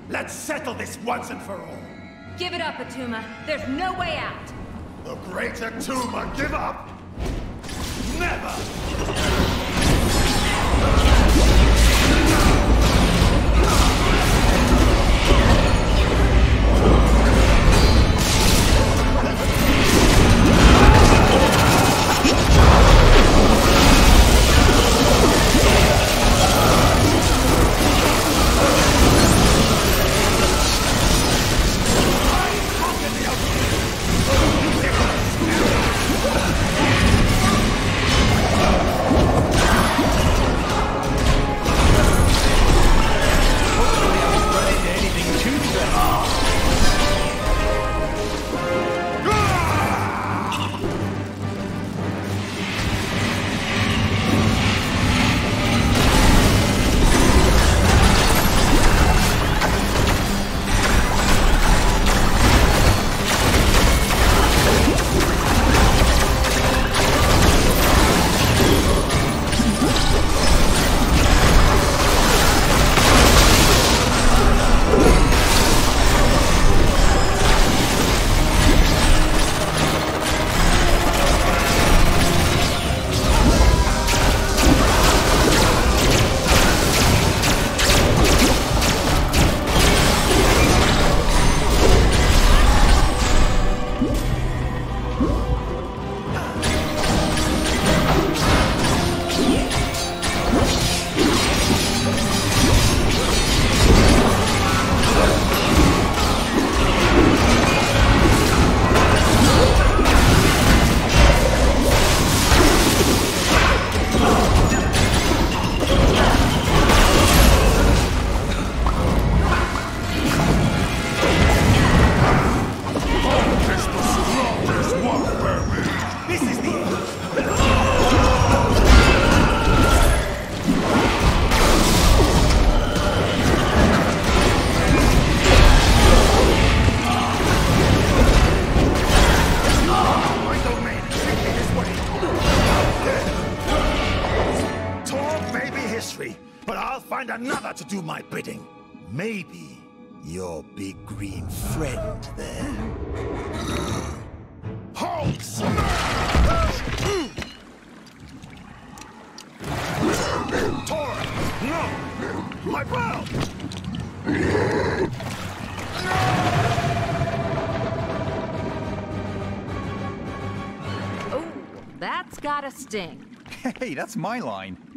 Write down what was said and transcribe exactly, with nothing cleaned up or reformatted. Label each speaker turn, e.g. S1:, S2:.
S1: Let's settle this once and for all.
S2: Give it up, Attuma. There's no way out.
S1: The great Attuma give up? Never! But I'll find another to do my bidding. Maybe your big green friend there. Hulk smash! Tora! No! My bro!
S2: Oh, that's gotta sting.
S3: Hey, that's my line.